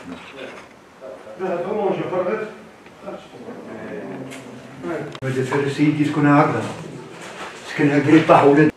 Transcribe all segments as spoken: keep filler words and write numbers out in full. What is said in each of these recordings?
هذا فارس سيدي شكون هكذا سكن هكذا يطيح ولاد.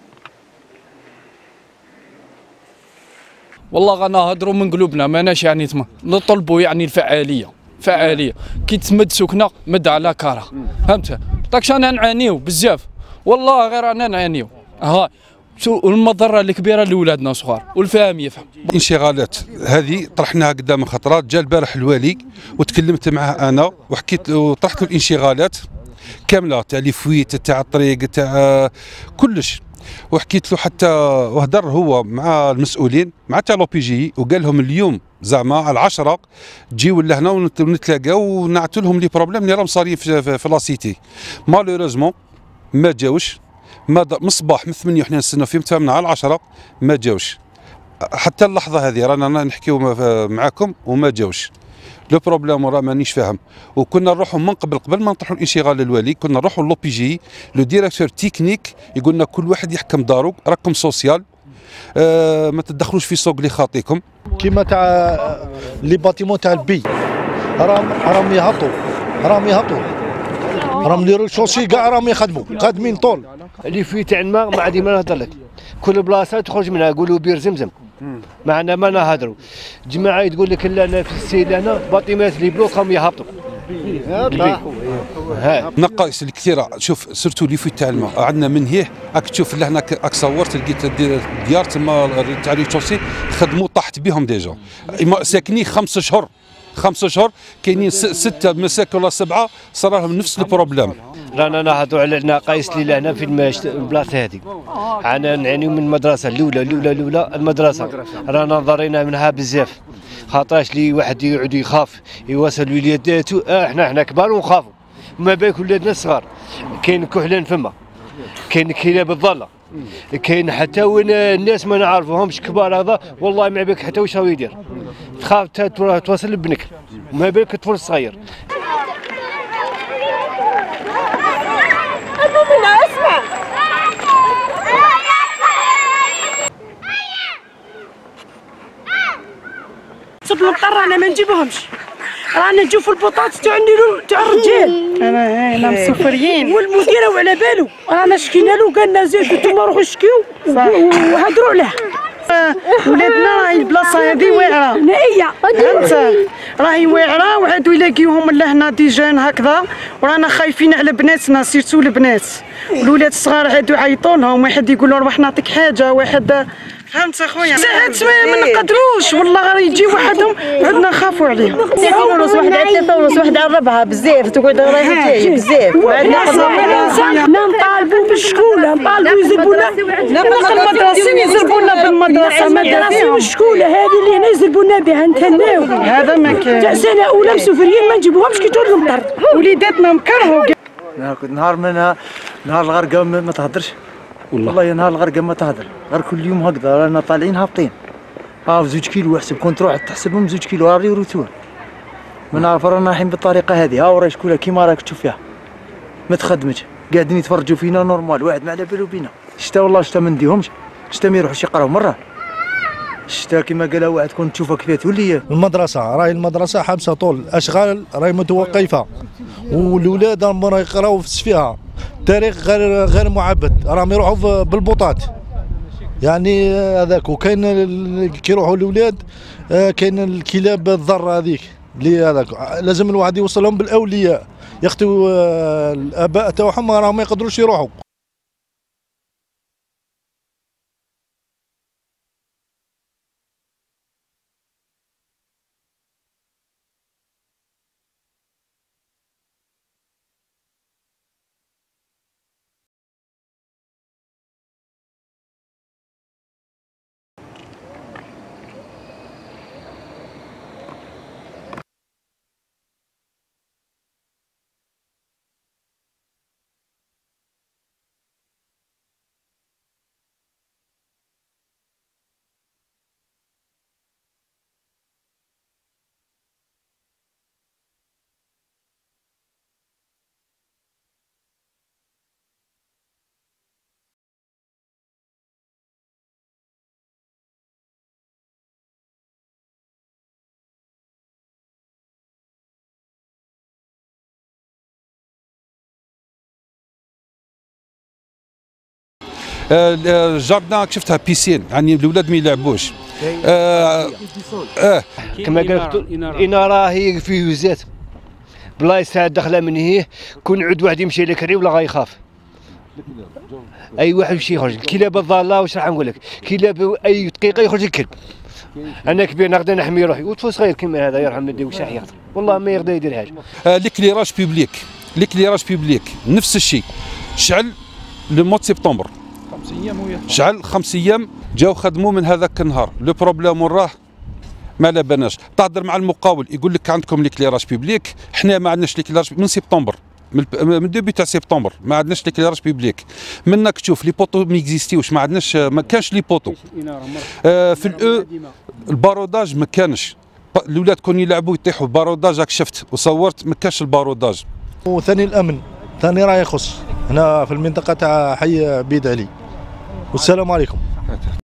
والله غنهضروا من قلوبنا ماناش يعني تما نطلبوا يعني الفعاليه فعاليه كي تمد سكنه مد على كره فهمت داكشي انا نعانيو بزاف والله غير انا نعانيو ها والمضره الكبيره لاولادنا صغار والفهم يفهم. الانشغالات هذه طرحناها قدام خطرات، جا البارح الوالي وتكلمت معه انا وحكيت وطرحت له الانشغالات كامله تاع لي فويت تاع الطريق تاع كلش، وحكيت له حتى وهدر هو مع المسؤولين مع تاع لو بي جي وقال لهم اليوم زعما على العشرة تجيو لهنا ونتلاقاو ونعتوا لهم لي بروبليم اللي راهم صاريين في, في, في لاسيتي. مالوريزمون ما جاوش، ما من الصباح من ثمانية وحنا نستناو فيهم تفاهمنا على العشرة ما جاوش حتى اللحظه هذه رانا نحكيو معاكم وما جاوش. لو بروبليم راه مانيش فاهم، وكنا نروحوا من قبل قبل ما نطرحوا الانشغال للوالي كنا نروحوا لو بي جي لو ديريكتور تكنيك يقول لنا كل واحد يحكم دارو راكم سوسيال آه ما تدخلوش في سوق اللي خاطيكم. كيما تاع لي باتيمون تاع البي راهم راهم يهبطوا راهم يهبطوا راهم لي روشوشي كاع راهم يخدموا قادمين طول. اللي في تاع الماء ما عادي ما نهضر لك، كل بلاصه تخرج منها يقولوا بير زمزم معنا ما نهضروا. جماعه تقول لك لا انا في السيل هنا باطيمات لي بلوك راهم يهبطوا. نقائص الكثيره شوف سيرتو لي في تاع الماء عندنا من هيه راك تشوف لهنا راك صورت لقيت ديار تما تاع ريتشوسي خدموا طاحت بهم ديجا ساكنين خمس شهور خمس شهور كاينين سته مساكن ولا سبعه صار لهم نفس البروبليم. رانا نهضروا على النقائص اللي لهنا في البلاصه هذه. انا نعانيو من المدرسه الاولى الاولى الاولى المدرسه رانا ضرينا منها بزاف، خاطرش لي واحد يقعد يخاف يواصل وليداتو اه احنا احنا كبار ونخافوا ما بالك ولادنا الصغار. كاين كحلان فما، كاين كلاب الضاله، كاين حتى وين الناس ما نعرفوهمش كبار هذا والله ما بالك حتى واش راهو يدير، تخاف توصل لابنك ما بالك الطفل الصغير. اسمع صب المطر رانا ما نجيبوهمش، رانا نجيو في البطاطس تاع تاع الرجال انا هنا مسفريين والمدير وعلى بالو رانا شكينا له قال لنا زيدوا نتوما روحوا شكيو وهضروا عليه. ولادنا راهي البلاصه هذه واعره نائيه فهمت راهي واعره وعادوا يلاقيوهم لهنا ديجان هكذا ورانا خايفين على بناتنا سيرتو البنات الولاد الصغار عادوا يعيطوا لهم واحد يقول له روح نعطيك حاجه واحد فهمت اخويا ساعات ما نقدروش والله غير يجي وحدهم عندنا نخافوا عليه. ثلاثين ونص واحد على ثلاثة ونص واحد على ربعها بزاف تقعد رايحه جايه بزاف وعندنا نطالبوا بالشكوله نطالبوا يزربونا المدرسين يزربونا بالمدرسه المدرسه والشكوله هذه اللي هنا يزربونا بها نتهناو. هذا ما كاين تاع سنه اولى مسافرين ما نجيبوهمش كي تولي المطر وليداتنا مكرهوا. نهار منها نهار الغرقه ما تهدرش والله والله نهار الغرقه ما تهدر غير كل يوم هكذا رانا طالعين هابطين ها في زوج كيلو احسب كون تروح تحسبهم زوج كيلو راري وروتور ما نعرف رانا رايحين بالطريقه هذه. ها وراي شكون كيما راك تشوف فيها ما تخدمش قاعدين يتفرجوا فينا نورمال واحد ما على بالو بينا. شتا والله شتا ما نديهمش شتا ما يروحوش يقراو مره شتا كيما قال واحد كون تشوفها كيف تولي. المدرسه راهي المدرسه حابسه طول اشغال راهي متوقفه والولاد راهم يقراو فيها التاريخ غير غير معبد راهم يروحوا بالبوطات يعني هذاك. وكاين كي يروحوا الاولاد كاين الكلاب الضاره هذيك اللي هذاك لازم الواحد يوصلهم بالاولياء ياخذوا الاباء تاعهم راهم ما يقدروش يروحوا. الجاردان شفتها بيسين، يعني الاولاد ما يلعبوش. اه, آه. كما قلت الاناره هي فيه زيت بلايص داخله من هي، كون عود واحد يمشي لك ري ولا غيخاف. اي واحد يمشي يخرج كلاب الضاله، واش راح نقول لك، كلاب اي دقيقه يخرج الكلب. انا كبير نقدر نحمي روحي، وطفل صغير كيما هذا يرحم والديه واش راح يخطر، والله ما يقدر يدير حاجه. آه ليكليراج بيبليك، ليكليراج بيبليك نفس الشيء، شعل لو مود سبتمبر خمس ايام ويا شعل خمس ايام جاو خدموا من هذاك النهار. لو بروبليم راه ما على بالناش، تهضر مع المقاول يقول لك عندكم ليكليراج بيبليك، حنا ما عندناش ليكليراج من سبتمبر، من من ديبي تاع سبتمبر ما عندناش ليكليراج بيبليك. منك تشوف لي بوطو ما اكزيستيوش، ما عندناش، ما كانش لي بوطو. آه في الاو الباروداج ما كانش، الاولاد كون يلعبوا يطيحوا باروداج، راك شفت وصورت ما كانش الباروداج. وثاني الامن ثاني راه يخص هنا في المنطقه تاع حي بيد علي. والسلام عليكم.